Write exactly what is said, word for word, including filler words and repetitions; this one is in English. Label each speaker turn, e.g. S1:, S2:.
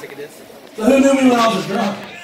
S1: sick of this.
S2: So who knew me when I was a drunk?